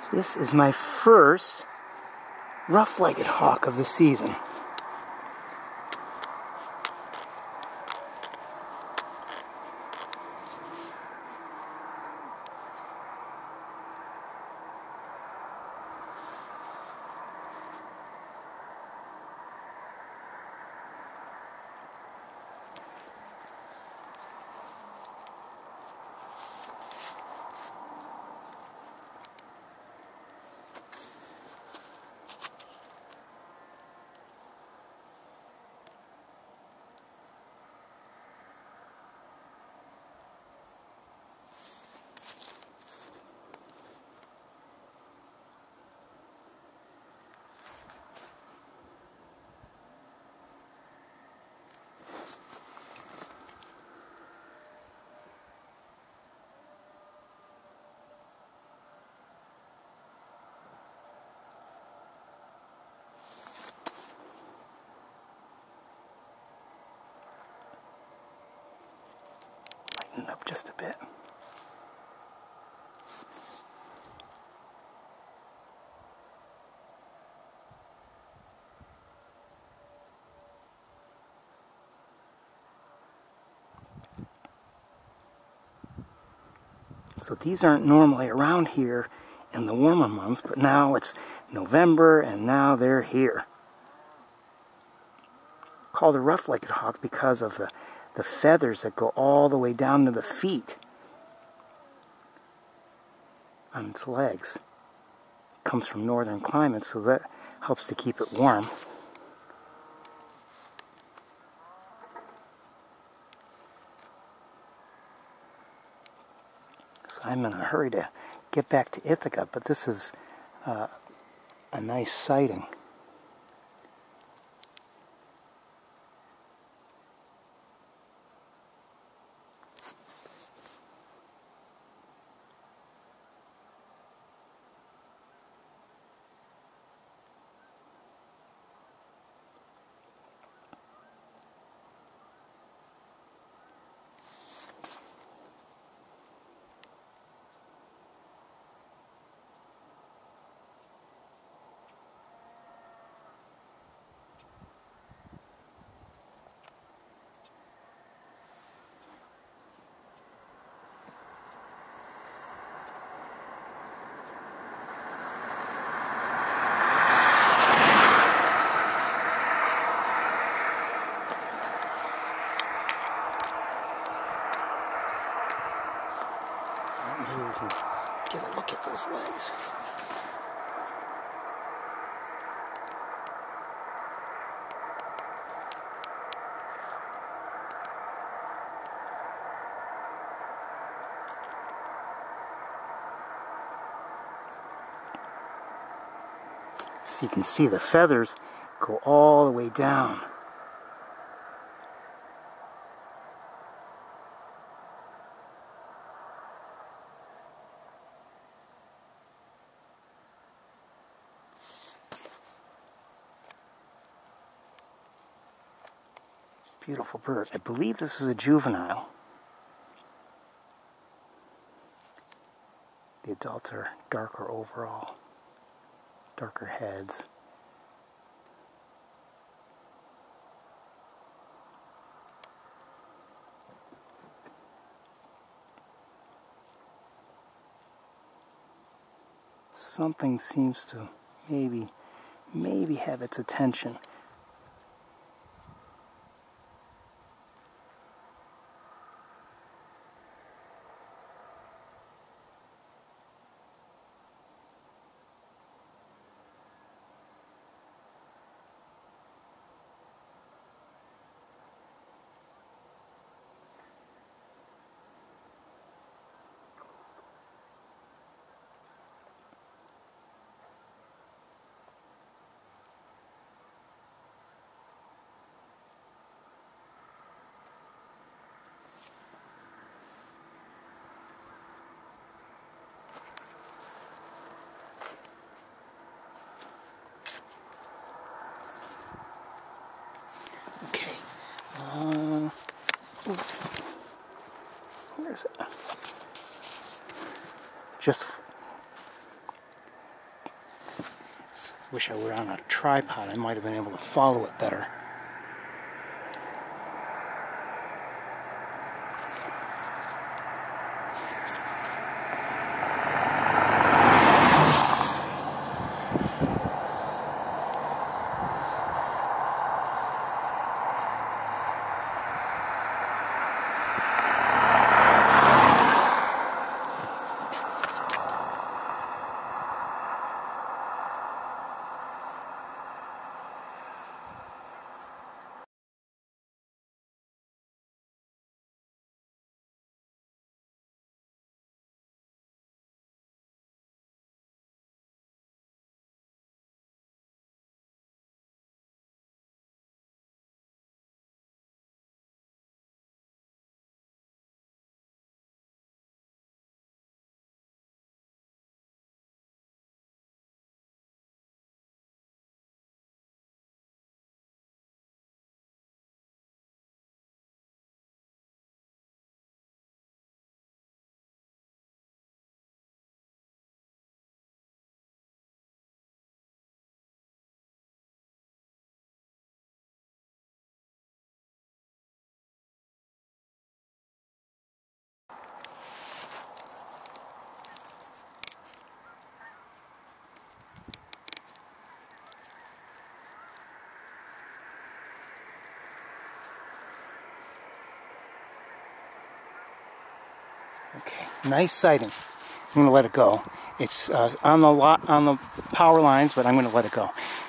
This is my first rough-legged hawk of the season. Up just a bit. So these aren't normally around here in the warmer months, but now it's November and now they're here. Called a rough-legged hawk because of the feathers that go all the way down to the feet on its legs. It comes from northern climates, so that helps to keep it warm. So I'm in a hurry to get back to Ithaca, but this is a nice sighting. Maybe we can get a look at those legs. So you can see the feathers go all the way down. Beautiful bird. I believe this is a juvenile. The adults are darker overall, darker heads. Something seems to maybe have its attention. Where is it? Wish I were on a tripod. I might have been able to follow it better. Okay, nice sighting. I'm going to let it go. It's on the power lines, but I'm going to let it go.